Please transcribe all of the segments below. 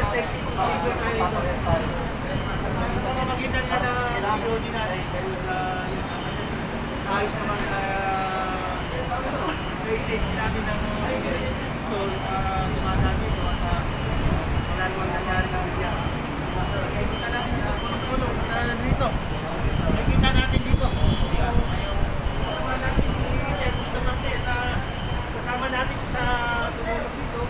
safety procedure tayo ito. Sa pamamagitan nga na video din natin, ayos naman may safety natin ng store dumadaan dito at wala naman nangyari ng bilya. Nakikita natin dito, tulong-tulong na dito. Nakikita natin dito. Kasama natin si Sir Bustamante at kasama natin siya sa tumulong dito.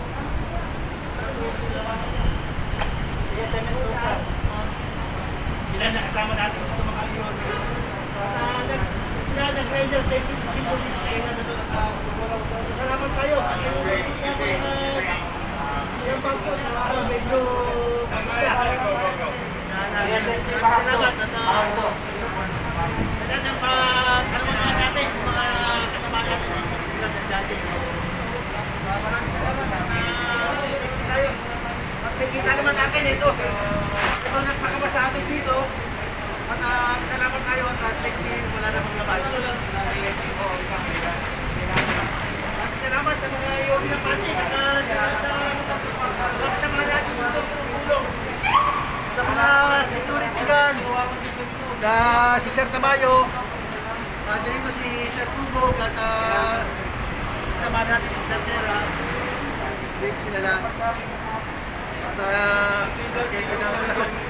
Sila nakasama natin dito mga iyon. At sila nag-rider safety procedure dito sa ina na doon. Salamat tayo. Yung bangko na medyo maganda. Salamat at kalamanan natin yung mga kasama natin sa pagkikilang ng dati. Maraming salamat at safety tayo. At nakikita naman natin ito. Ito nagpakaba sa atin dito. At salamat tayo at safety wala namang laban. Salamat sa mga yogi ng Pasig at sa mga natin tulong sa mga security guard na si Sir Tamayo dito si Sir Tubog at sama natin si Sir Terra dito sila lang at